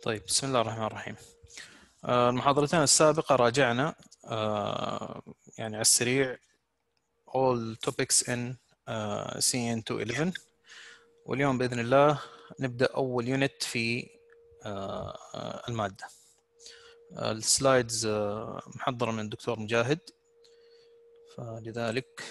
طيب، بسم الله الرحمن الرحيم. المحاضرتين السابقة راجعنا يعني على السريع all topics in CN211، واليوم بإذن الله نبدأ أول يونت في المادة. السلايدز محضرة من الدكتور مجاهد، فلذلك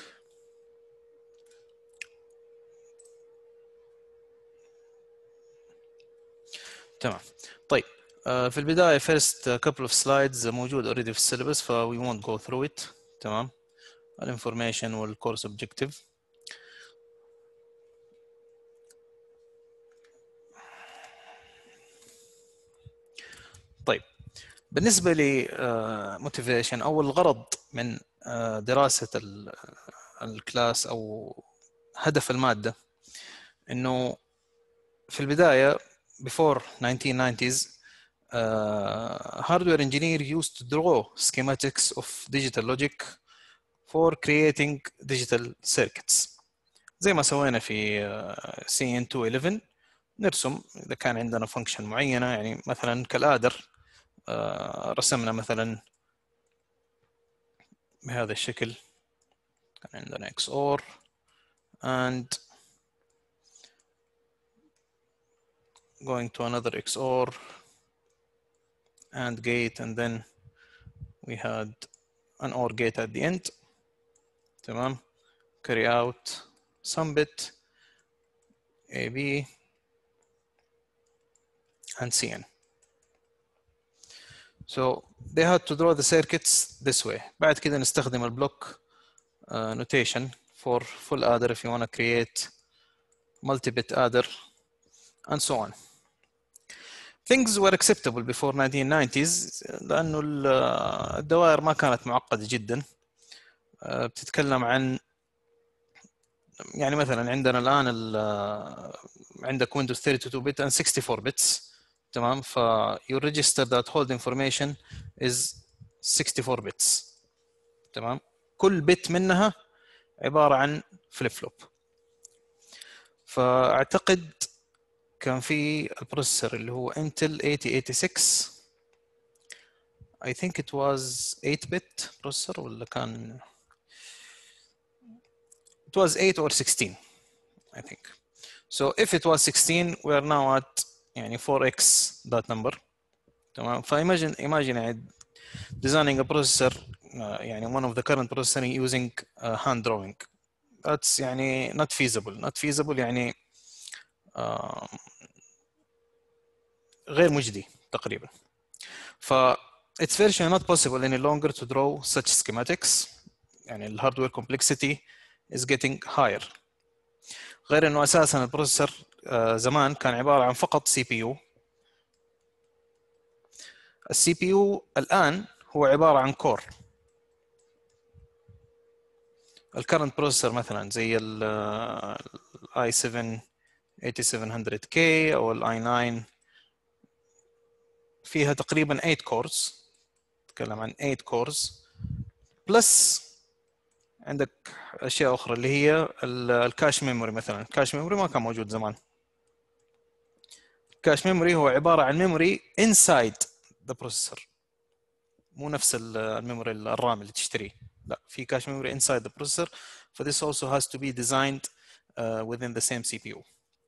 تمام. طيب، في البداية first couple of slides موجود already في السيلبس، ف we won't go through it. تمام. الانفورميشن والكورس اوبجكتيف. طيب، بالنسبة لي motivation أو الغرض من دراسة الكلاس أو هدف المادة، إنه في البداية before 1990s hardware engineer used to draw schematics of digital logic for creating digital circuits، زي ما سوينا في CN211. نرسم إذا كان عندنا فانكشن معينة، يعني مثلا كالآدر رسمنا مثلا بهذا الشكل، كان عندنا XOR and going to another XOR and gate, and then we had an OR gate at the end. تمام. carry out some bit AB and CN. So they had to draw the circuits this way. بعد كده نستخدم البلوك notation for full adder if you want to create multi-bit adder and so on. Things were acceptable before 1990s لأنه الدوائر ما كانت معقدة جدا. بتتكلم عن يعني مثلا عندنا الآن عندك Windows 32 bit and 64 bits. تمام. ف your register that hold information is 64 bits. تمام. كل بت منها عبارة عن فليب فلوب. فأعتقد كان في البروسيسور اللي هو Intel 8086. I think it was 8-bit processor ولا كان it was 8 or 16 I think. So if it was 16 we are now at يعني 4x that number. تمام. فimagine يعني designing a processor يعني one of the current processor using hand drawing, that's يعني not feasible يعني غير مجدي تقريبا. ف it's virtually not possible any longer to draw such schematics. يعني ال hardware complexity is getting higher. غير انه اساسا البروسيسور زمان كان عباره عن فقط سي بي يو. السي بي يو الان هو عباره عن كور. الكرنت بروسيسور مثلا زي الاي 7 8700K او الاي 9 فيها تقريبا 8 كورز. نتكلم عن 8 كورز بلس عندك اشياء اخرى اللي هي الكاش ميموري. مثلا الكاش ميموري ما كان موجود زمان. الكاش ميموري هو عباره عن ميموري انسايد ذا بروسيسور، مو نفس الميموري الرام اللي تشتريه. لا، في كاش ميموري inside the processor. ف this also has to be designed within the same CPU.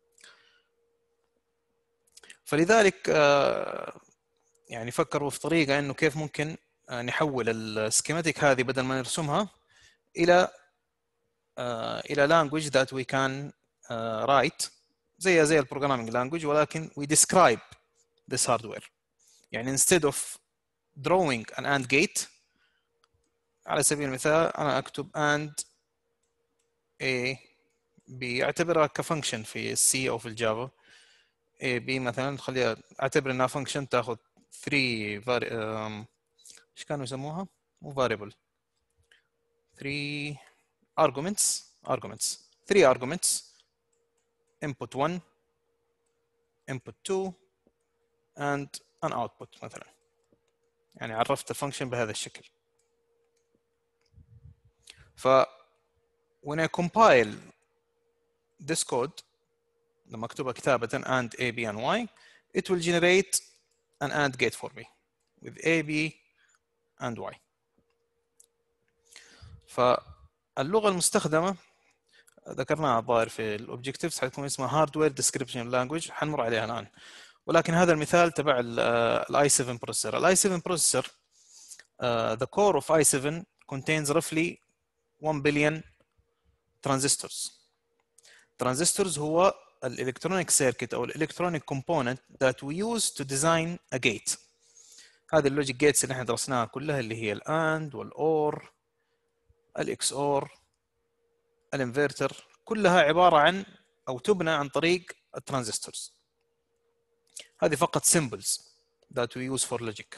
فلذلك يعني فكروا في طريقة انه كيف ممكن نحول السكيماتيك هذه بدل ما نرسمها الى language that we can write زي البروجرامينج language، ولكن we describe this hardware. يعني instead of drawing an AND gate على سبيل المثال انا اكتب AND A B، اعتبرها كفانكشن في السي او في الجافا. A B مثلا خليها اعتبر انها فانكشن تاخذ 3 ايش كانوا يسموها؟ مو variable، 3 arguments 3 arguments input 1 input 2 and an output مثلا. يعني عرفت الفانكشن بهذا الشكل. ف when I compile this code لما اكتبها كتابة and A B and Y it will generate an AND gate for me with A, B and Y. فاللغة المستخدمة ذكرناها الظاهر في الأوبجكتيفز حتكون اسمها Hardware Description Language، حنمر عليها الآن. ولكن هذا المثال تبع ال i7 processor. ال i7 processor the core of i7 contains roughly 1 billion transistors. Transistors هو electronic circuit أو electronic component that we use to design a gate. هذه اللوجيك جيتس اللي احنا درسناها كلها اللي هي الAND والOR الXOR الانفرتر، كلها عبارة عن أو تبنى عن طريق الترانزستورز. هذه فقط symbols that we use for logic.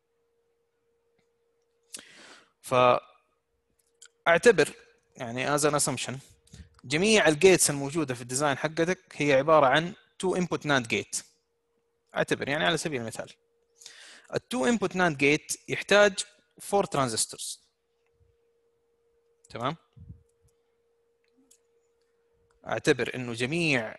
فأعتبر يعني as an assumption جميع الجيتس الموجودة في الديزاين حقتك هي عبارة عن 2 input NAND gate. أعتبر يعني على سبيل المثال ال 2 input NAND gate يحتاج 4 transistors. تمام؟ اعتبر انه جميع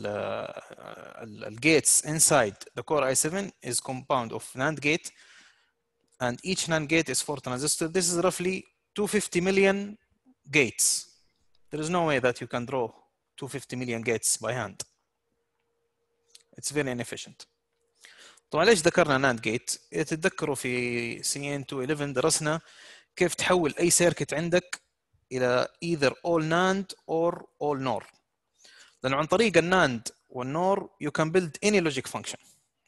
الجيتس inside the core i7 is compound of NAND gate and each NAND gate is 4 transistors. This is roughly 250 million gates. There is no way that you can draw 250 million gates by hand. It's very inefficient. طبعا ليش ذكرنا NAND gate؟ تتذكروا في CN211 درسنا كيف تحول اي سيركت عندك الى either all NAND or all NOR. لأنه عن طريق الناند والنور you can build any logic function.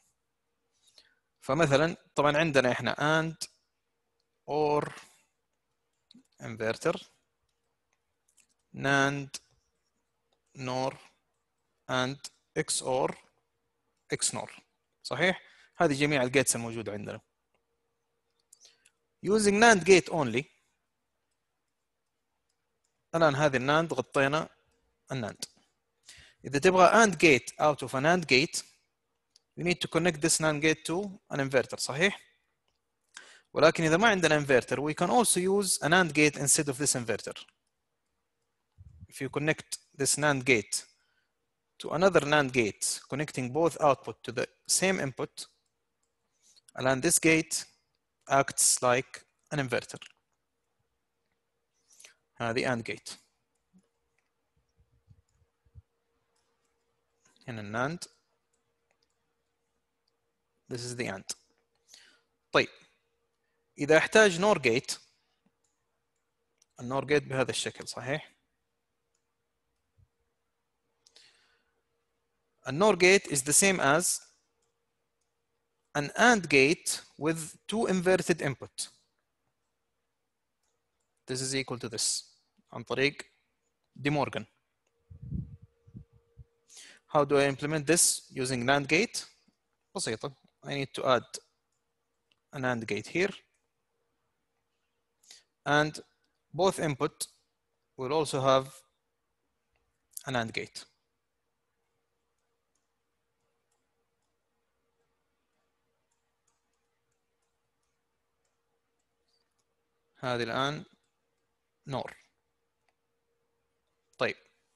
فمثلا طبعا عندنا احنا AND OR inverter NAND NOR and XOR XNOR. صحيح؟ هذه جميع الجيتس الموجودة عندنا. using NAND gate only الآن هذه الناند غطينا الناند. إذا تبغى AND gate out of a NAND gate you need to connect this NAND gate to an inverter. صحيح؟ ولكن إذا ما عندنا inverter we can also use a NAND gate instead of this inverter. If you connect this NAND gate to another NAND gate connecting both output to the same input, and this gate acts like an inverter. هذه AND gate. هنا الNAND. This is the AND. طيب إذا احتاج NOR gate، الNOR gate بهذا الشكل صحيح؟ الNOR gate is the same as an AND gate with 2 inverted input. This is equal to this عن طريق De Morgan. How do I implement this using NAND gate? بسيطة. I need to add an AND gate here, and both input will also have an AND gate. هذه الآن NOR. طيب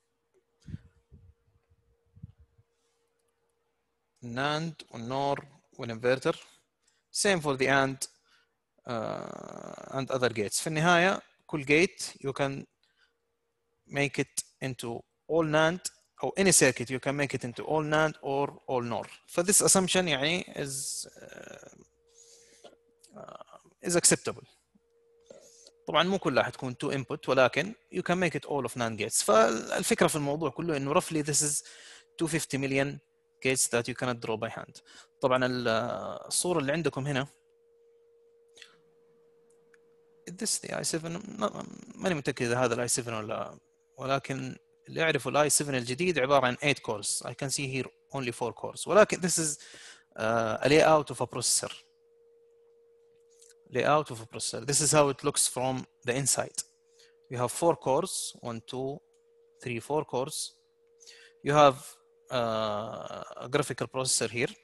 NAND والNOR والinverter same for the AND and other gates. في النهاية كل gate you can make it into all NAND أو any circuit you can make it into all NAND or all NOR. For this assumption يعني is acceptable. طبعا مو كلها حتكون 2 input ولكن you can make it all of NAND gates. فالفكرة في الموضوع كله إنه roughly this is 250 million gates that you cannot draw by hand. طبعا الصورة اللي عندكم هنا this the i7 ماني متأكد إذا هذا i7 ولا، ولكن اللي يعرفوا i7 الجديد عبارة عن 8 cores. I can see here only 4 cores ولكن this is a layout of a processor. Layout of a processor. This is how it looks from the inside. You have 4 cores, 1, 2, 3, 4 cores. You have a graphical processor here.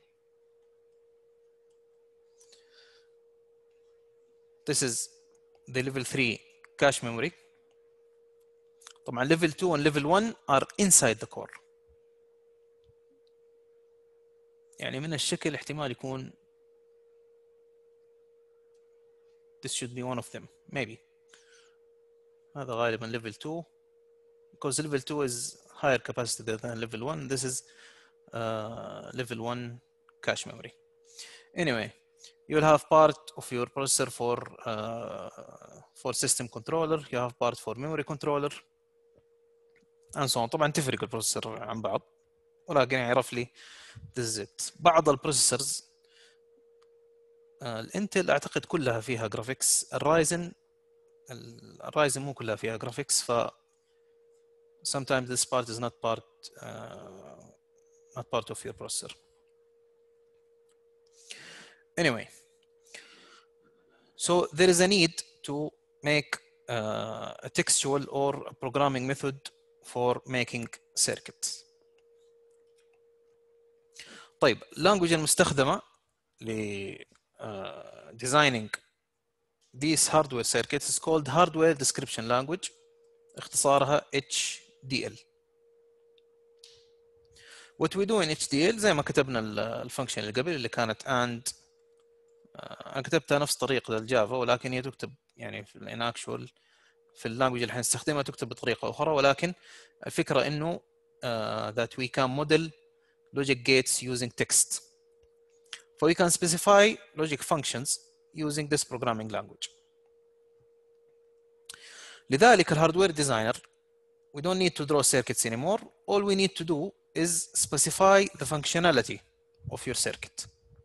This is the level 3 cache memory. طبعا level 2 and level 1 are inside the core. يعني من الشكل احتمال يكون this should be one of them maybe. هذا غالبا level 2 because level 2 is higher capacity than level 1. This is level 1 cache memory. Anyway, you will have part of your processor for system controller, you have part for memory controller and so on. طبعا تفرق البروسيسور عن بعض ولكن يعني roughly this is it. بعض البروسيسورز الانتل اعتقد كلها فيها جرافيكس، الرايزن مو كلها فيها جرافيكس، ف sometimes this part is not part of your processor. Anyway, so there is a need to make a textual or a programming method for making circuits. طيب language المستخدمة ل designing these hardware circuits is called hardware description language، اختصارها HDL. What we do in HDL زي ما كتبنا الفانكشن اللي قبل اللي كانت and، انا كتبتها نفس طريقة الجافا ولكن هي تكتب يعني في الاناكشوال في اللانجوج اللي حنستخدمها تكتب بطريقة أخرى، ولكن الفكرة إنه that we can model logic gates using text. So we can specify logic functions using this programming language. لذلك الهاردوير ديزاينر we don't need to draw circuits anymore. All we need to do is specify the functionality of your circuit.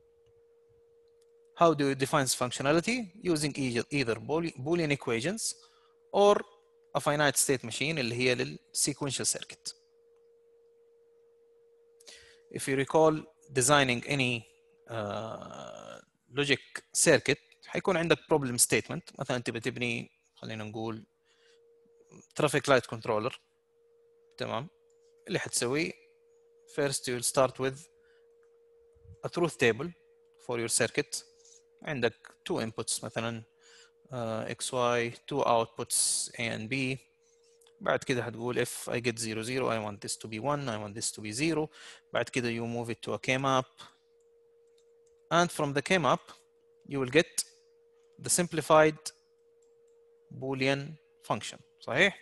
How do you define this functionality? Using either Boolean equations or a finite state machine اللي هي للsequential circuit. If you recall designing any logic circuit حيكون عندك problem statement، مثلا تبي تبني خلينا نقول traffic light controller، تمام؟ اللي حتسويه first you'll start with a truth table for your circuit. عندك two inputs مثلا XY, two outputs A and B. بعد كده هتقول if I get 0 0 I want this to be 1, I want this to be 0. بعد كده you move it to a K-map, and from the K-map you will get the simplified Boolean function. صحيح؟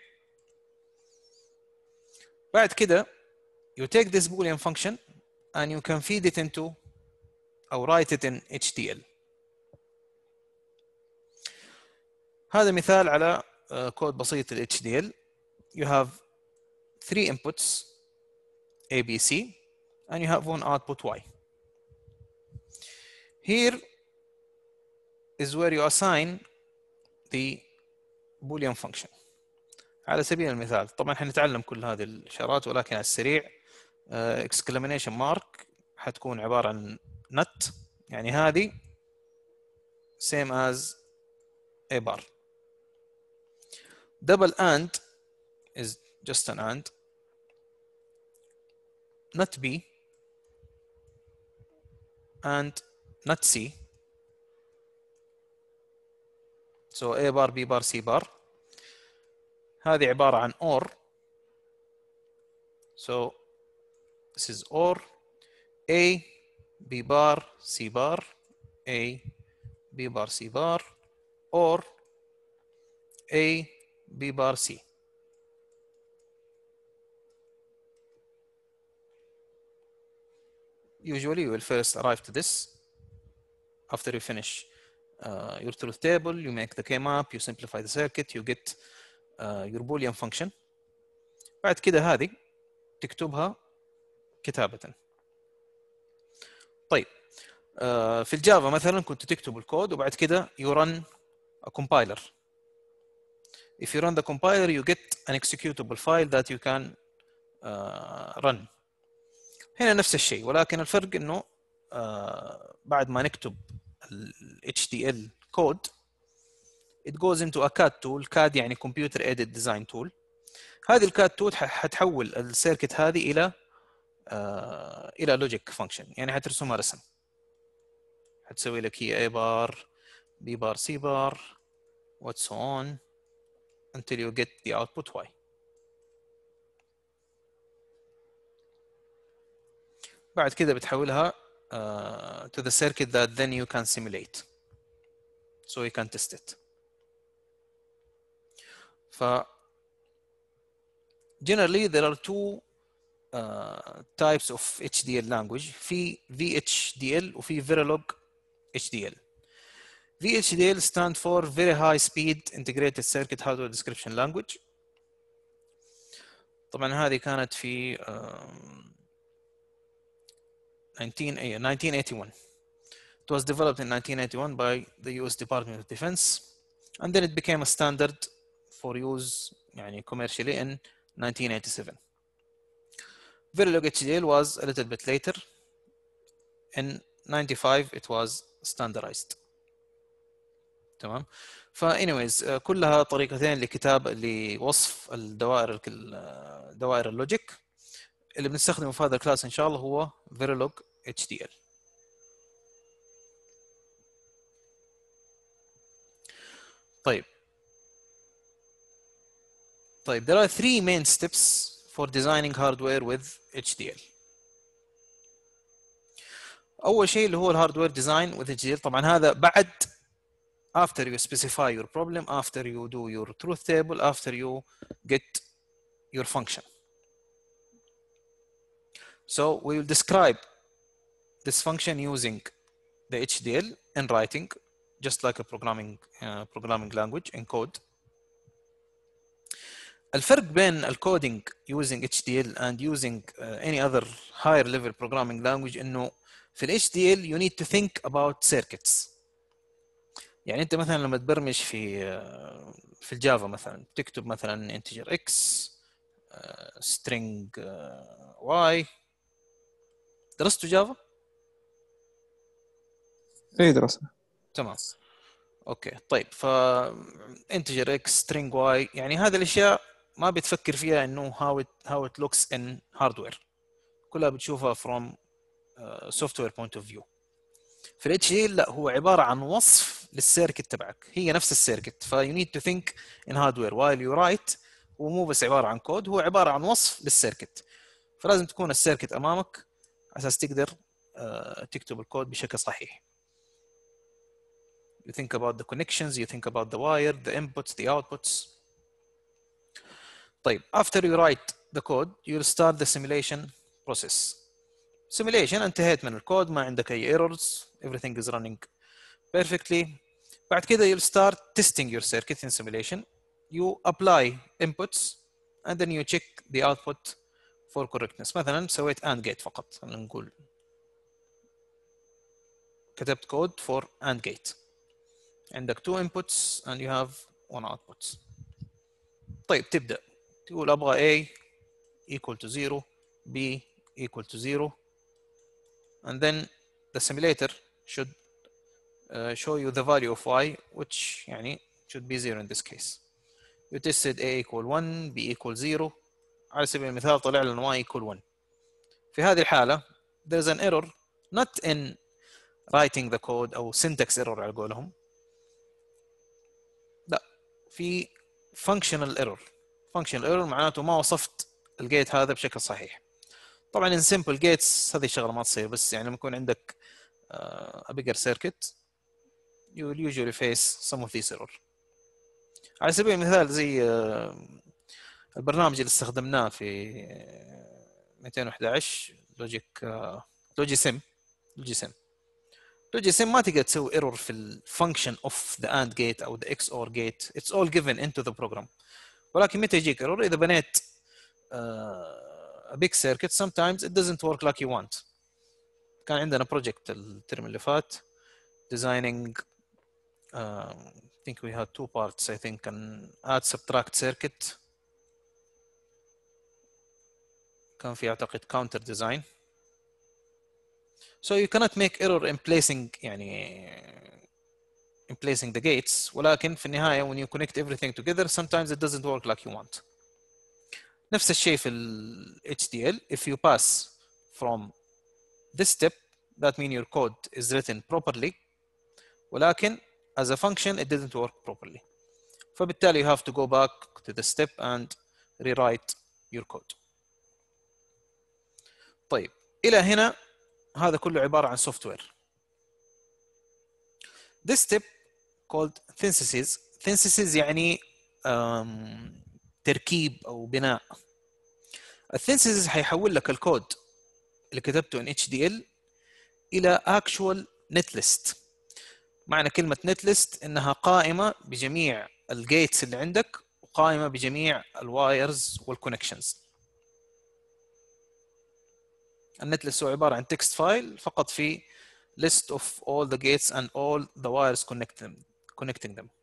بعد كده you take this Boolean function and you can feed it into or write it in HDL. هذا مثال على كود بسيط ل HDL. You have 3 inputs A, B, C, and you have one output Y. Here is where you assign the Boolean function. على سبيل المثال طبعا حنتعلم كل هذه الإشارات ولكن على السريع exclamation mark حتكون عبارة عن nut، يعني هذه same as A bar. Double AND is just an AND. Nut B and nut C. So A bar, B bar, C bar. هذه عبارة عن OR. So this is OR A, B bar, C bar, A, B bar, C bar, or A, B bar, C. Usually you will first arrive to this. After you finish your truth table, you make the K-map, you simplify the circuit, you get your Boolean function. بعد كده هذه تكتبها كتابة. طيب في الجافا مثلا كنت تكتب الكود وبعد كده you run a compiler. If you run the compiler you get an executable file that you can run. هنا نفس الشيء ولكن الفرق انه بعد ما نكتب ال HDL code it goes into a CAD tool. CAD يعني computer aided design tool. هذه الCAD tool حتحول السيركت هذه الى logic function، يعني حترسمها رسم، حتسوي لك هي A bar, B bar, C bar, what so on until you get the output Y. بعد كده بتحولها to the circuit that then you can simulate. so we can test it. generally there are two types of HDL language. في VHDL وفي Verilog HDL. VHDL stand for Very High Speed Integrated Circuit Hardware Description Language. طبعا هذه كانت في 1981. It was developed in 1981 by the US Department of Defense, and then it became a standard for use يعني commercially in 1987. Verilog HDL was a little bit later. In 95 it was standardized. تمام. anyways كلها طريقتين لوصف دوائر اللوجيك. اللي بنستخدمه في هذا الكلاس ان شاء الله هو Verilog HDL. طيب there are three main steps for designing hardware with HDL. أول شيء اللي هو الهاردوير design with HDL. طبعا هذا بعد after you specify your problem, after you do your truth table, after you get your function. So we will describe this function using the HDL in writing, just like a programming language in code. الفرق بين الكودينج using HDL and using any other higher level programming language إنه في ال HDL you need to think about circuits. يعني أنت مثلا لما تبرمج في الجافا مثلا تكتب مثلا integer x string y. درستوا جافا؟ ايه درسنا. تمام. اوكي طيب integer x string y يعني هذه الاشياء ما بتفكر فيها انه how it looks in hardware. كلها بتشوفها from software point of view. في ال HDL لا، هو عبارة عن وصف للسيركت تبعك، هي نفس السيركت. you need to think in hardware while you write. هو مو بس عبارة عن كود، هو عبارة عن وصف للسيركت. فلازم تكون السيركت أمامك على أساس تقدر تكتب الكود بشكل صحيح. You think about the connections, you think about the wire, the inputs, the outputs. طيب after you write the code, you'll start the simulation process. Simulation انتهيت من الكود، ما عندك أي errors, everything is running perfectly. بعد كده you'll start testing your circuit in simulation. You apply inputs and then you check the output for correctness. مثلا سويت AND gate فقط، خلينا نقول كتبت كود for AND gate. عندك 2 inputs and you have 1 output. طيب تبدأ تقول أبغى A equal to 0, B equal to 0, and then the simulator should show you the value of Y, which يعني should be 0 in this case. You tested A equal 1, B equal 0. على سبيل المثال طلع لنا Y equal 1. في هذه الحالة there's an error not in writing the code أو syntax error على قولهم. لا، في functional error. functional error معناته ما وصفت الجيت هذا بشكل صحيح. طبعا in simple gates هذه الشغلة ما تصير، بس يعني لما يكون عندك a bigger circuit you will usually face some of these error. على سبيل المثال زي البرنامج اللي استخدمناه في 211 لوجي سيم ما تقدر تسوي ايرور في الفانكشن اوف ذا اند جيت او ذا اكس اور جيت. اتس اول جيفن انتو ذا بروجرام. ولكن متى يجيك ايرور؟ اذا بنيت a big circuit sometimes it doesn't work like you want. كان عندنا بروجكت الترم اللي فات designing I think we had 2 parts. I think an add subtract circuit. كان في أعتقد counter design. So you cannot make error in placing the gates. ولكن في النهاية when you connect everything together sometimes it doesn't work like you want. نفس الشيء في ال HDL. If you pass from this step that means your code is written properly. ولكن as a function it didn't work properly. فبالتالي you have to go back to the step and rewrite your code. طيب إلى هنا هذا كله عبارة عن software. This step called synthesis. Synthesis يعني تركيب أو بناء. السينثيسيس هيحول لك الكود اللي كتبته in HDL إلى actual netlist. معنى كلمة netlist إنها قائمة بجميع الجيتس اللي عندك وقائمة بجميع الوايرز والكونكشنز. النتلست هو عبارة عن text file فقط في list of all the gates and all the wires connecting them.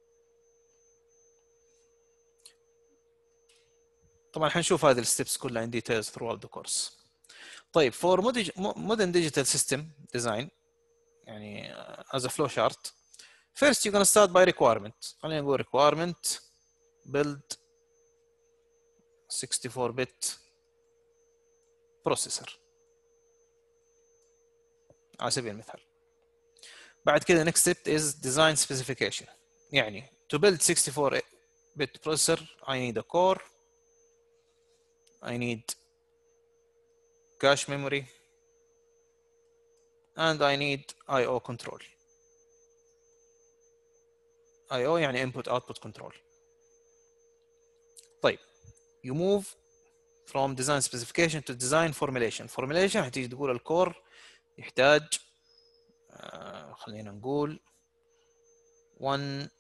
طبعا حنشوف هذه الستبس كلها in details throughout the course. طيب for modern digital system design يعني as a flow chart, first you're gonna start by requirement. خلينا نقول requirement build 64-bit processor على سبيل المثال. بعد كده next step is design specification. يعني to build 64-bit processor I need a core, I need cache memory, and I need I/O control. I/O يعني input output control. طيب you move from design specification to design formulation. Formulation هتيجي تقول الكور يحتاج خلينا نقول 1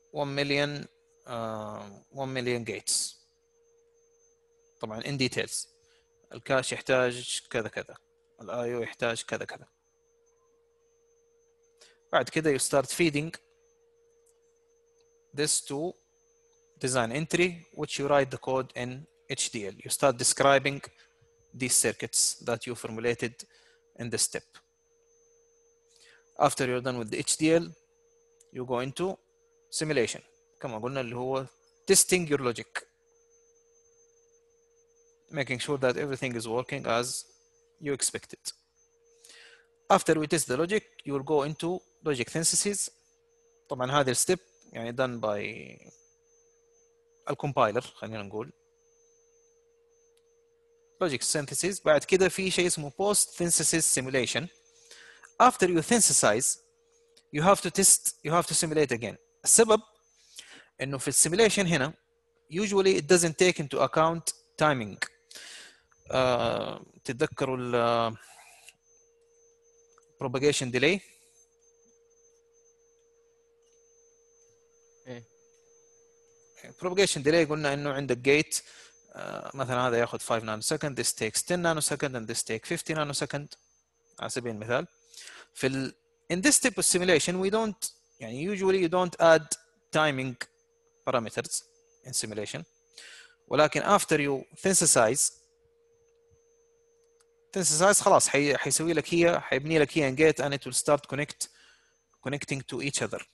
million gates. طبعا in details. الكاش يحتاج كذا كذا، الاي او يحتاج كذا كذا. بعد كده you start feeding this to design entry which you write the code in HDL. You start describing these circuits that you formulated in this step. After you're done with the HDL you go into simulation كما قلنا اللي هو testing your logic, making sure that everything is working as you expected. After we test the logic you will go into logic synthesis. طبعا هذه الستيب يعني done by الكومبايلر خلينا نقول logic synthesis. بعد كده في شيء اسمه post synthesis simulation. After you synthesize you have to test, you have to simulate again. السبب انه في السيميليشن هنا usually it doesn't take into account timing. تتذكروا ال propagation delay؟ propagation delay قلنا انه عندك جيت مثلا هذا ياخذ 5 نانو سكند, this takes 10 نانو سكند and this takes 50 نانو سكند على سبيل المثال. في ال in this type of simulation we don't يعني usually you don't add timing parameters in simulation, ولكن after you synthesize خلاص حيسوي لك هي حيبني لك هي in gate and it will start connecting to each other.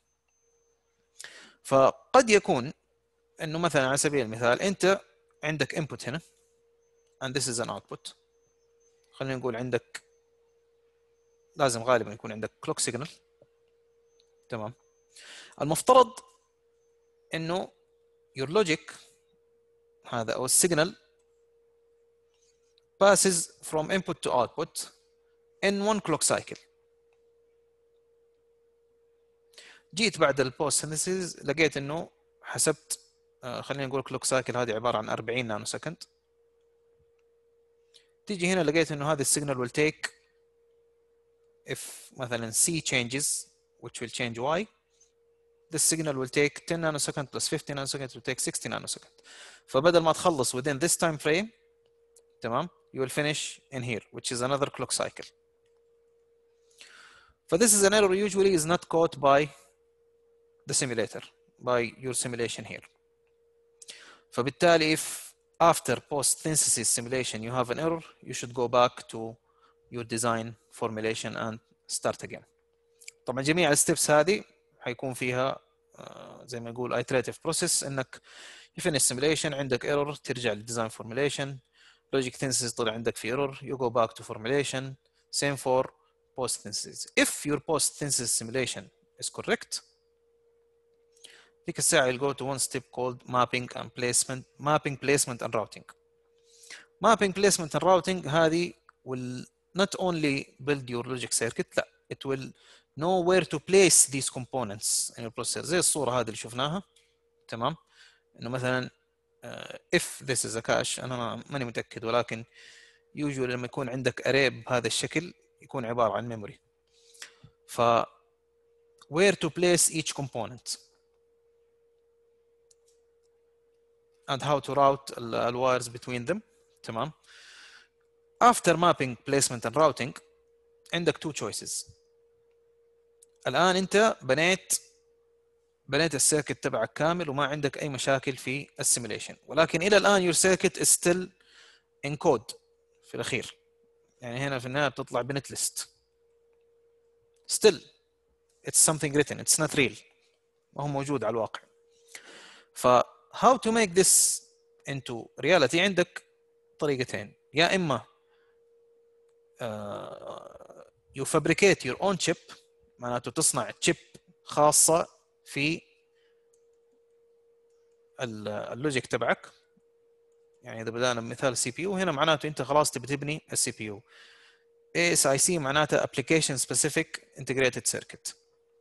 فقد يكون انه مثلا على سبيل المثال انت عندك input هنا and this is an output. خلينا نقول عندك لازم غالبا يكون عندك clock signal. تمام. المفترض انه your logic هذا او السيجنال passes from input to output in one clock cycle. جيت بعد البوست سينثيسيس لقيت انه حسبت خلينا نقول كلوك سايكل هذه عباره عن 40 نانو سكند. تيجي هنا لقيت انه هذا السيجنال will take if مثلا C changes which will change Y, this signal will take 10 nanosecond plus 50 nanosecond will take 60 nanosecond. فبدل ما تخلص within this time frame تمام you will finish in here which is another clock cycle. This is an error usually is not caught by the simulator, by your simulation here. فبالتالي if after post synthesis simulation you have an error you should go back to your design formulation and start again. طبعا جميع الستبس هذه حيكون فيها زي ما نقول iterative process انك you finish simulation عندك error ترجع للdesign formulation, logic synthesis طلع عندك في error you go back to formulation, same for post synthesis. If your post synthesis simulation is correct ذيك الساعة you'll go to one step called mapping placement and routing. Mapping placement and routing هذه will not only build your logic circuit لا it will know where to place these components in البروسيسور زي الصورة هذه اللي شفناها. تمام. انه مثلا if this is a cache انا ماني متأكد، ولكن usually لما يكون عندك array بهذا الشكل يكون عبارة عن memory. ف where to place each component and how to route the wires between them. تمام. after mapping placement and routing عندك two choices. الآن أنت بنيت السيركت تبعك كامل وما عندك أي مشاكل في السيميليشن، ولكن إلى الآن your circuit is still in code في الأخير. يعني هنا في النهاية بتطلع بنت list. still it's something written, it's not real. ما هو موجود على الواقع. ف how to make this into reality عندك طريقتين. يا إما you fabricate your own chip، معناته تصنع chip خاصة في اللوجيك تبعك. يعني إذا بدأنا بمثال السي بي يو، هنا معناته أنت خلاص تبي تبني السي بي يو. ASIC معناته Application Specific Integrated Circuit.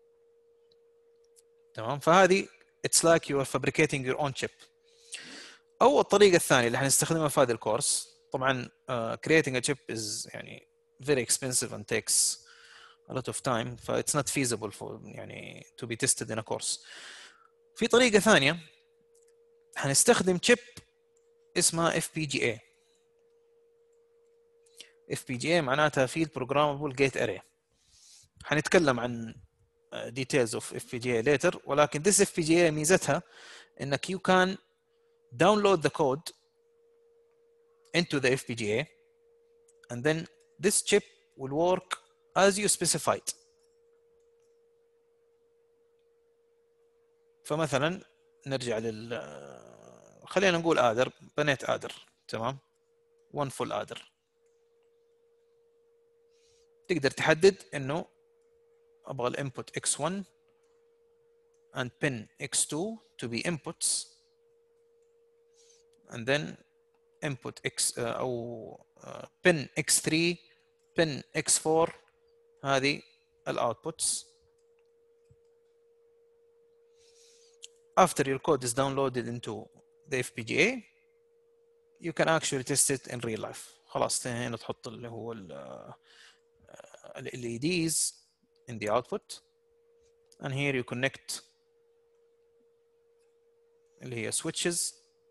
تمام. فهذه it's like you are fabricating your own chip. أو الطريقة الثانية اللي حنستخدمها في هذا الكورس، طبعا creating a chip is يعني very expensive and takes a lot of time، ف it's not feasible for يعني to be tested in a course. في طريقة ثانية حنستخدم chip اسمها FPGA. FPGA معناتها Field Programmable Gate Array. حنتكلم عن details of FPGA later، ولكن this FPGA ميزتها انك you can download the code into the FPGA and then this chip will work as you specified. فمثلا نرجع خلينا نقول adder، بنيت adder. تمام. one full adder. تقدر تحدد انه ابغى الانبوت x1 and pin x2 to be inputs and then input x او pin x3 pin x4 هذه الاوتبوتس. After your code is downloaded into the FPGA you can actually test it in real life. خلاص هنا تحط اللي هو ال LEDs in the output and here you connect اللي هي switches.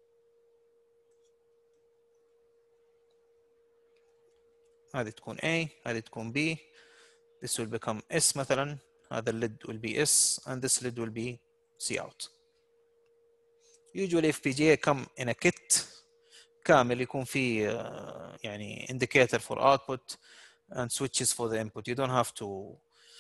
هذه تكون A، هذه تكون B. This will become S مثلا. هذا LED will be S and this LED will be C out. Usually FPGA come in a kit كامل يكون فيه يعني indicator for output and switches for the input. You don't have to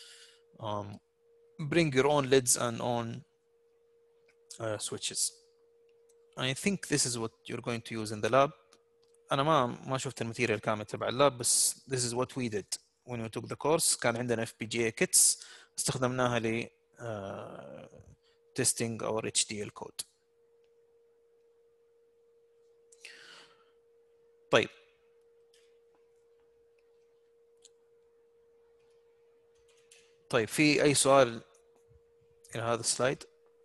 bring your own LEDs and own switches. I think this is what you're going to use in the lab. أنا ما شفت الماتيريال كامل تبع اللاب، بس this is what we did when we took the course. كان عندنا FPGA kits استخدمناها ل testing our HDL code. طيب في أي سؤال إلى هذا السلايد؟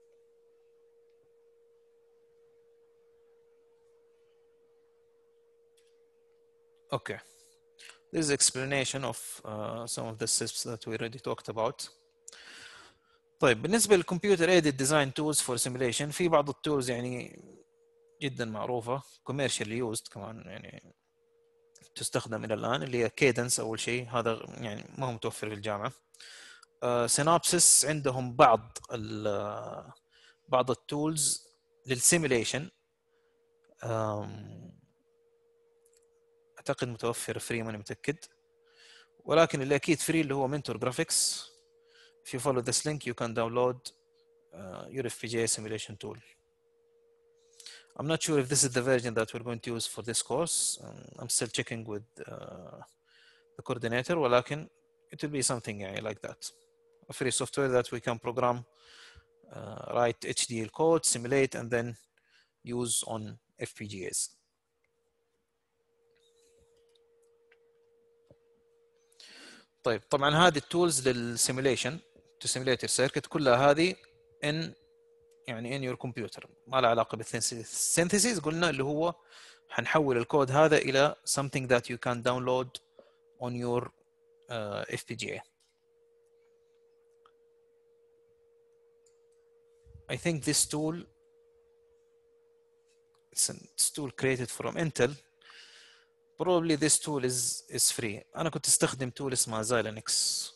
Okay. This is explanation of some of the steps that we already talked about. طيب بالنسبة للكمبيوتر aided design tools for simulation، في بعض التولز يعني جدا معروفة commercially used كمان يعني تستخدم إلى الآن، اللي هي Cadence أول شيء، هذا يعني ما هو متوفر في الجامعة. Synopsys عندهم بعض التولز للسيميليشن، أعتقد متوفر فري ماني متأكد، ولكن اللي أكيد فري اللي هو Mentor Graphics. If you follow this link you can download your FPGA simulation tool. I'm not sure if this is the version that we're going to use for this course. I'm still checking with the coordinator, ولكن it will be something like that. A free software that we can program, write HDL code, simulate, and then use on FPGAs. طيب طبعا هذه التولز للسيميليشن to simulate your circuit كلها هذه in يعني in your computer ما لها علاقة بالسينثيسيس. قلنا اللي هو حنحول الكود هذا إلى something that you can download on your FPGA. I think this tool, it's a tool created from Intel. Probably this tool is free. أنا كنت استخدم tool اسمها Xilinx.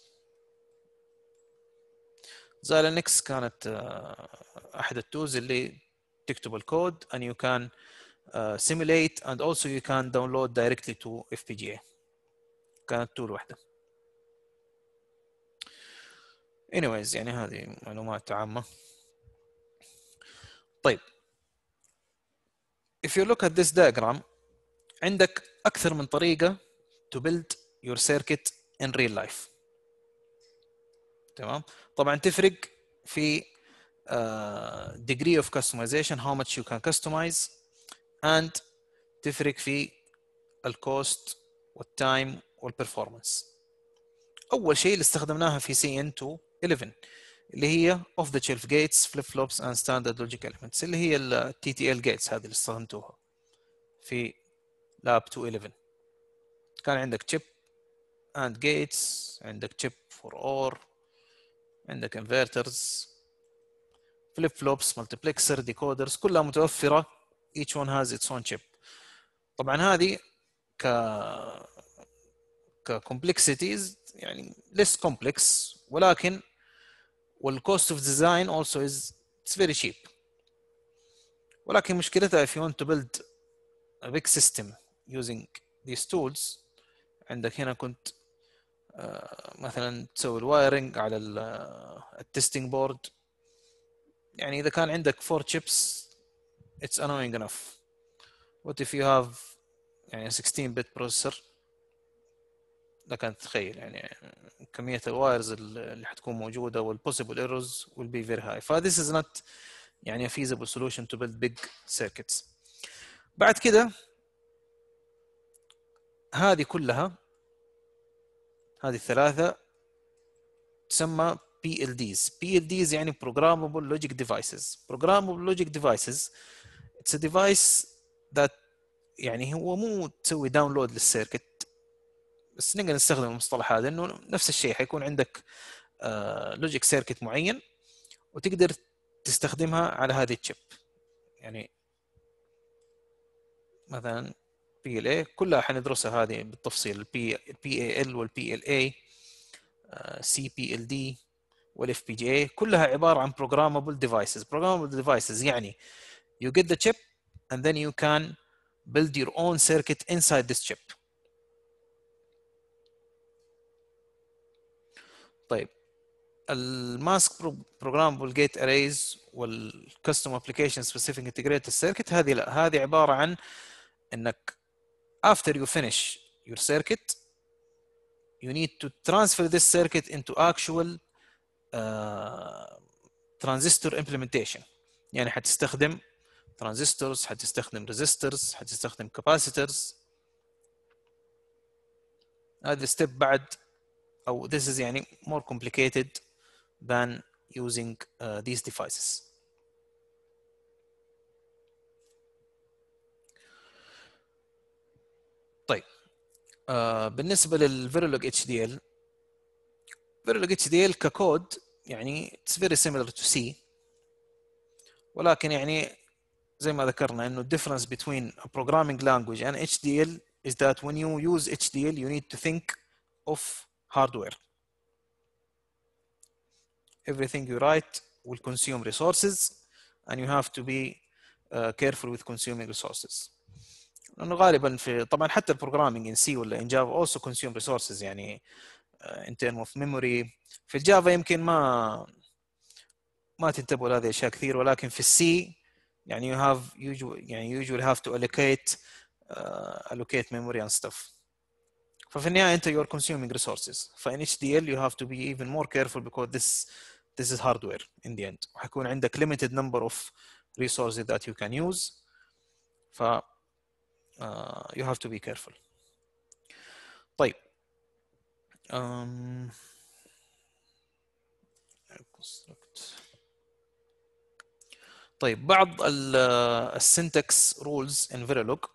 Xilinx كانت أحد التولز اللي تكتب الكود and you can simulate and also you can download directly to FPGA. كانت tool واحدة. anyways يعني هذه معلومات عامة. طيب if you look at this diagram عندك أكثر من طريقة to build your circuit in real life. تمام. طبعا تفرق في degree of customization how much you can customize and تفرق في الكوست والتايم والبرفورمانس. أول شيء اللي استخدمناها في CN211 اللي هي off the shelf gates flip flops and standard logic elements اللي هي ال TTL gates هذه اللي استخدمتوها في lab 211. كان عندك chip and gates، عندك chip for OR، عندك inverters، flip flops، multiplexer، decoders، كلها متوفرة each one has its own chip. طبعا هذه complexities يعني less complex ولكن cost of design also it's very cheap. ولكن مشكلتها if you want to build a big system using these tools عندك هنا كنت مثلا تسوي الوايرنج على التستنج بورد. يعني إذا كان عندك 4 chips it's annoying enough. What if you have يعني 16-bit processor؟ لكن تخيل يعني كمية الوايرز اللي حتكون موجودة والpossible errors will be very high. this is not يعني a feasible solution to build big circuits. بعد كده هذه كلها هذه الثلاثة تسمى PLDs. PLDs يعني Programmable Logic Devices. Programmable Logic Devices it's a device that يعني هو مو تسوي داونلود للسيركت بس نقدر نستخدم المصطلح هذا انه نفس الشيء حيكون عندك لوجيك سيركت معين وتقدر تستخدمها على هذه الشيب. يعني مثلا PLA كلها حندرسها هذه بالتفصيل PAL وال PLA CPLD وال FPGA كلها عبارة عن programmable devices. Programmable devices يعني you get the chip and then you can build your own circuit inside this chip. طيب الماسك programmable gate arrays والcustom application specific integrated circuit هذه لا، هذه عبارة عن انك after you finish your circuit you need to transfer this circuit into actual transistor implementation. يعني حتستخدم transistors، حتستخدم resistors، حتستخدم capacitors. هذا step بعد أو this is يعني more complicated than using these devices. طيب بالنسبة للفيرولوج HDL، فيرولوج HDL ككود يعني it's very similar to C، ولكن يعني زي ما ذكرنا إنه difference between a programming language and HDL is that when you use HDL you need to think of hardware. Everything you write will consume resources and you have to be careful with consuming resources. لأنه غالبا في طبعا حتى البروجرامينج in C ولا in Java also consume resources يعني in terms of memory. في الجافا يمكن ما تنتبهوا لهذه الأشياء كثير، ولكن في السي يعني usually have to allocate memory and stuff. ففي النهاية أنت you're consuming resources. فإن HDL you have to be even more careful because this is hardware in the end. وحيكون عندك limited number of resources that you can use. ف you have to be careful. طيب um, construct. طيب بعض السنتكس rules in Verilog.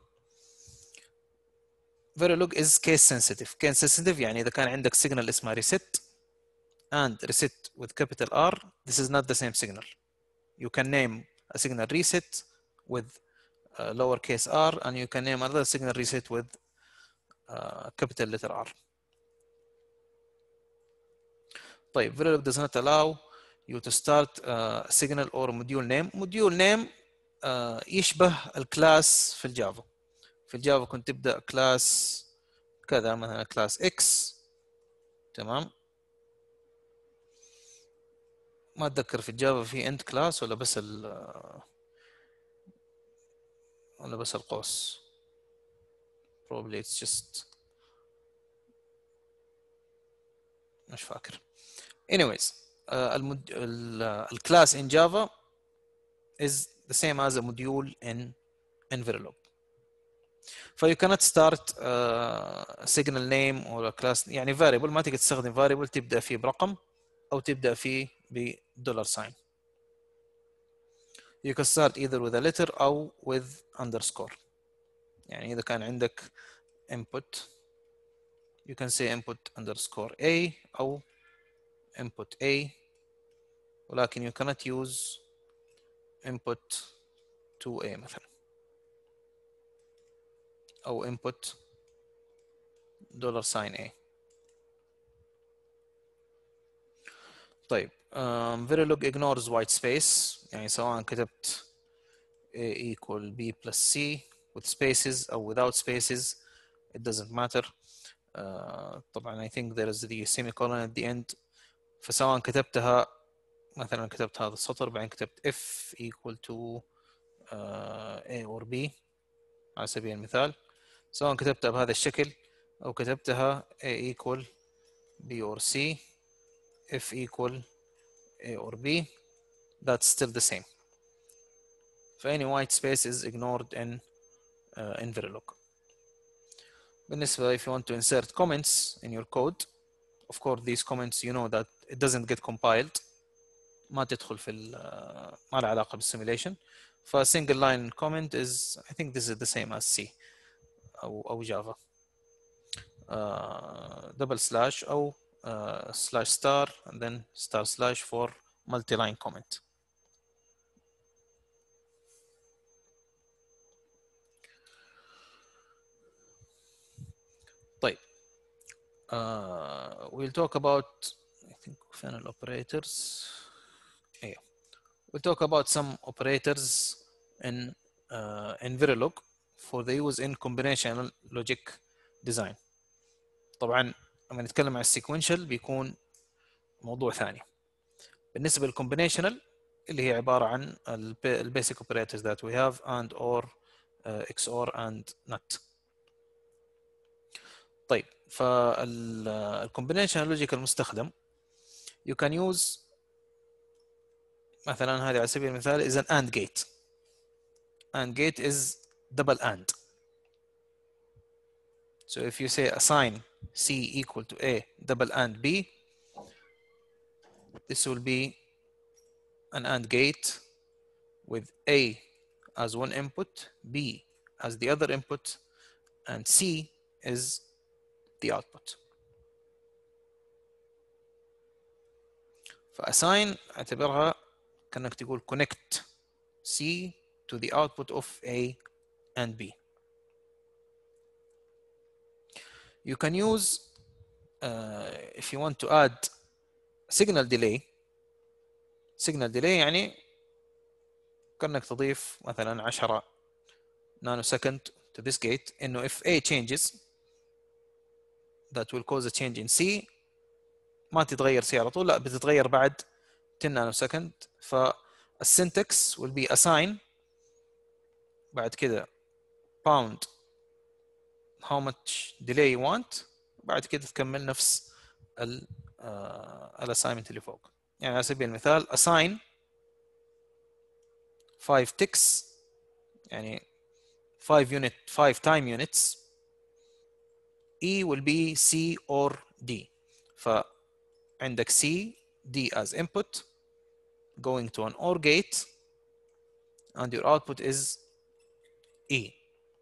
Verilog is case sensitive. case sensitive يعني إذا كان عندك signal اسمها reset and reset with capital R, this is not the same signal. You can name a signal reset with lowercase r, and you can name another signal reset with capital letter R. طيب Verilog does not allow you to start a signal or module name. module name يشبه الكلاس في الجافا. في الجافا كنت تبدأ كلاس كذا، مثلا كلاس X، تمام. ما اتذكر في الجافا في end كلاس ولا بس القوس. probably it's just مش فاكر. anyways الكلاس in Java is the same as a module in Verilog. ف you cannot start a signal name or a class يعني variable. ما تقدر تستخدم variable تبدأ فيه برقم أو تبدأ فيه $sign. You can start either with a letter أو with underscore. يعني إذا كان عندك input you can say input underscore A أو input A، ولكن you cannot use input to A مثلا أو input $sign A. طيب Verilog ignores white space، يعني سواء كتبت A equal B plus C with spaces أو without spaces it doesn't matter. طبعا I think there is the semicolon at the end. فسواء كتبتها مثلا كتبت هذا السطر بعدين كتبت F equal to A or B على سبيل المثال، سواء كتبتها بهذا الشكل أو كتبتها A equal B or C F equal A or B, that's still the same. فأني white space is ignored in Verilog. بالنسبة if you want to insert comments in your code, of course these comments you know that it doesn't get compiled، ما تدخل في ما له علاقة بالsimulation. ف single line comment is I think this is the same as C أو Java. double slash أو slash star and then star slash for multi-line comment. طيب we'll talk about I think final operators. Yeah, we'll talk about some operators in Verilog for the use in combinational logic design. طبعا لما نتكلم عن السيكونشال بيكون موضوع ثاني. بالنسبة للكومبينيشنال اللي هي عبارة عن البيسك operators that we have and or XOR and NOT. طيب فالكومبينيشنال لوجيك المستخدم you can use مثلا هذه على سبيل المثال is an AND gate. AND gate is double AND. So if you say assign C equal to A double AND B, this will be an AND gate with A as one input, B as the other input, and C is the output. فassign اعتبرها كأنك تقول connect C to the output of A and B. You can use if you want to add signal delay. signal delay يعني كأنك تضيف مثلا 10 nanosecond to this gate إنه if A changes that will cause a change in C ما تتغير C على طول، لا بتتغير بعد 10 nanosecond. فالسنتكس will be assign بعد كده pound how much delay you want، بعد كده تكمل نفس الاساينمنت اللي فوق. يعني على سبيل المثال assign 5 ticks يعني 5 time units E will be C or D. فعندك C D as input going to an OR gate and your output is E.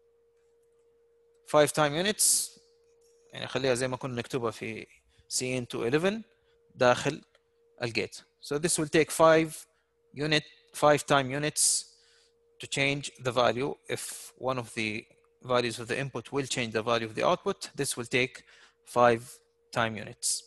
5 time units يعني خليها زي ما كنا نكتبها في C into 11 داخل الجيت. So this will take 5 time units to change the value. If one of the values of the input will change the value of the output, this will take 5 time units.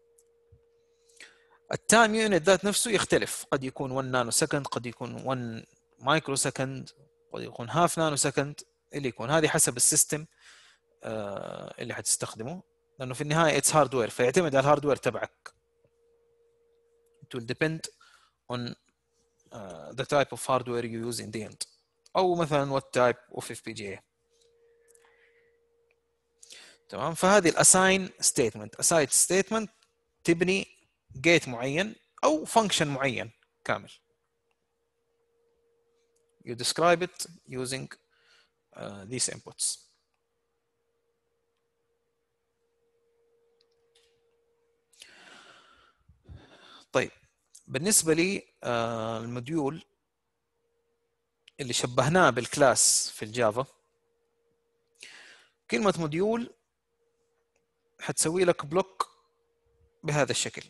التايم يونت ذات نفسه يختلف، قد يكون 1 نانو سكند، قد يكون 1 مايكرو سكند، قد يكون هاف نانو سكند، اللي يكون هذه حسب السيستم اللي حتستخدمه، لانه في النهايه اتس هاردوير فيعتمد على الهاردوير تبعك. It will depend on the type of hardware you use in the end. او مثلا what type of FPGA. تمام. فهذه الاساين ستيتمنت. assign statement تبني جيت معين او فانكشن معين كامل. You describe it using these inputs. طيب بالنسبة لي الموديول اللي شبهناه بالكلاس في الجافا، كلمة موديول حتسوي لك بلوك بهذا الشكل.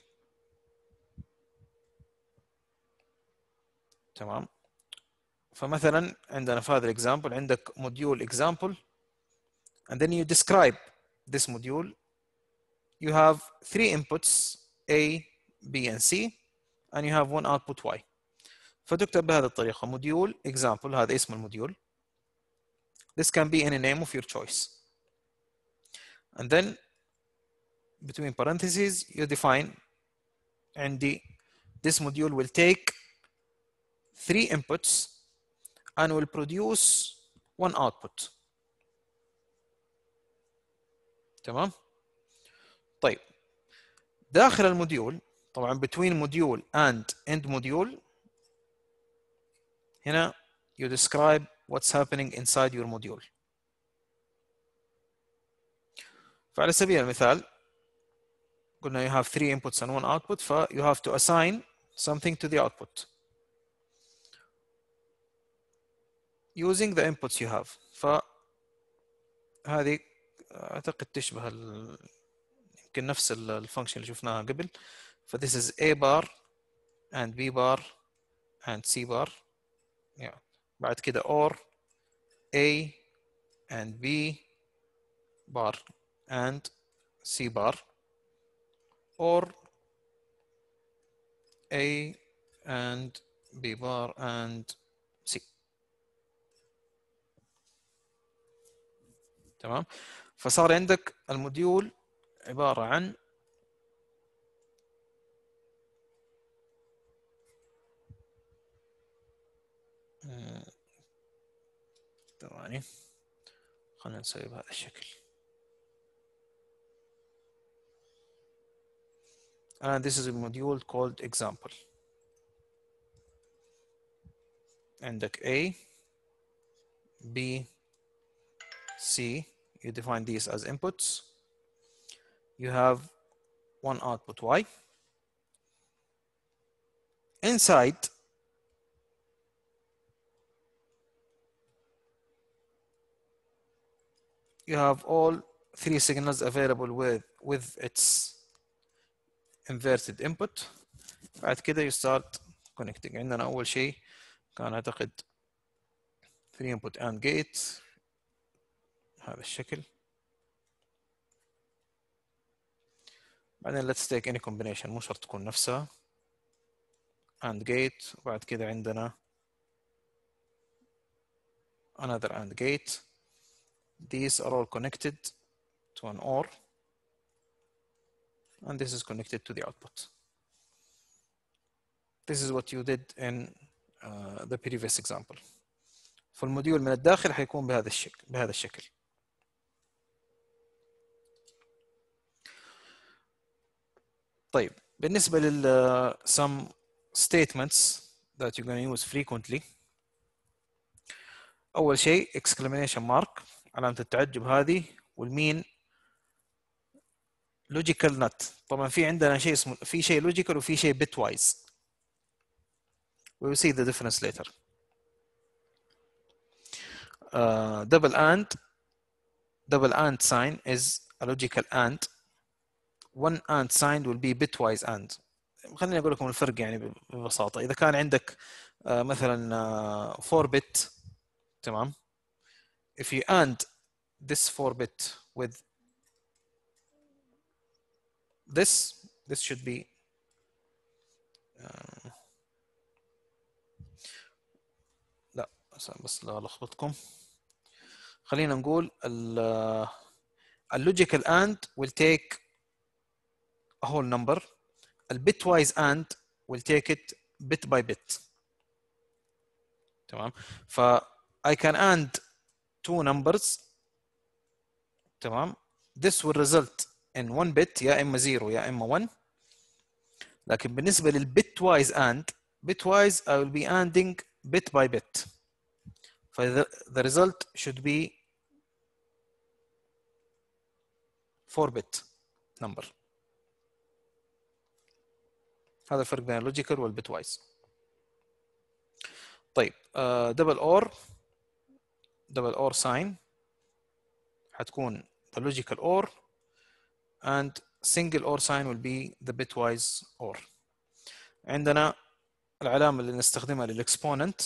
تمام. فمثلا عندنا في هذا الاكزامبل عندك موديول example and then you describe this module. You have 3 inputs A, B and C and you have one output Y. فتكتب بهذه الطريقة موديول example، هذا اسم الموديول. This can be any name of your choice. And then between parentheses you define عندي this module will take 3 inputs and will produce one output. تمام. طيب داخل الموديول طبعا between module and end module هنا you describe what's happening inside your module. فعلى سبيل المثال قلنا you have 3 inputs and 1 output، ف you have to assign something to the output using the inputs you have. فهذه أعتقد تشبه يمكن نفس الفانكشن اللي شفناها قبل. ف this is A bar and B bar and C bar. yeah. بعد كده or A and B bar and C bar or A and B bar and C. تمام. فصار عندك الموديول عبارة عن ثواني خلينا نسوي بهذا الشكل. and this is a module called example. عندك A, B, C. You define these as inputs. You have one output Y. Inside you have all 3 signals available with its inverted input. بعد كده you start connecting. عندنا أول شيء كان أعتقد 3 input AND gate هذا الشكل. بعدين let's take any combination، مو شرط تكون نفسها. AND gate وبعد كده عندنا another AND gate. These are all connected to an OR and this is connected to the output. This is what you did in the previous example. فالموديول من الداخل حيكون بهذا الشكل. طيب بالنسبة لل some statements that you're going to use frequently. أول شيء exclamation mark، علامة التعجب هذه والمين logical not. طبعا في عندنا شيء اسمه في شيء logical وفي شيء bitwise. We will see the difference later. Double AND sign is a logical AND. One AND sign will be bitwise AND. خليني أقول لكم الفرق يعني ببساطة. إذا كان عندك مثلا 4 bit تمام. If you AND this 4 bit with this should be لا بس لا ألخبطكم. خلينا نقول اللوجيكال AND will take a whole number. البitwise AND will take it bit by bit. تمام. ف I can AND two numbers. تمام. This will result in one bit يا إما 0 يا إما 1. لكن بالنسبة للbitwise AND bitwise I will be ANDing bit by bit. ف the result should be 4 bit number. هذا الفرق بين اللوجيكال والبيتوايز. طيب double OR sign حتكون the logical OR and single OR sign will be the bitwise OR. عندنا العلامة اللي نستخدمها للإكسبوننت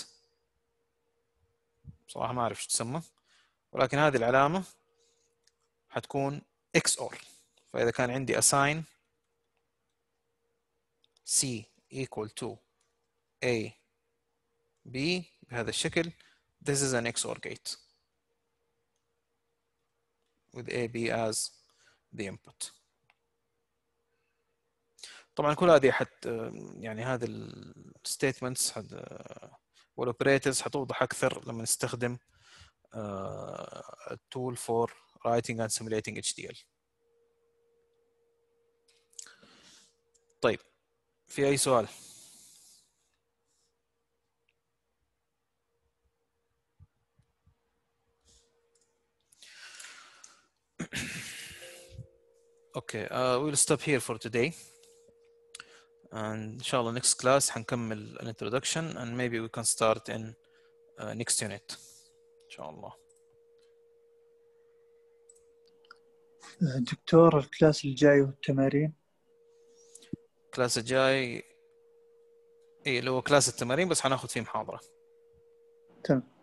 صراحة ما أعرف شو تسمى، ولكن هذه العلامة حتكون XOR. فإذا كان عندي assign C equal to A B بهذا الشكل this is an XOR gate with A B as the input. طبعا كل هذه يعني هذه الستيتمنتس والاوبريتورز حتوضح اكثر لما نستخدم التول for writing and simulating HDL. طيب في اي سؤال؟ Okay, we'll stop here for today. And inshallah next class حنكمل an introduction and maybe we can start in next unit inshallah. دكتور الكلاس الجاي والتمارين؟ الكلاس الجاي ايه اللي هو كلاس التمارين بس حناخذ فيه محاضرة. تمام.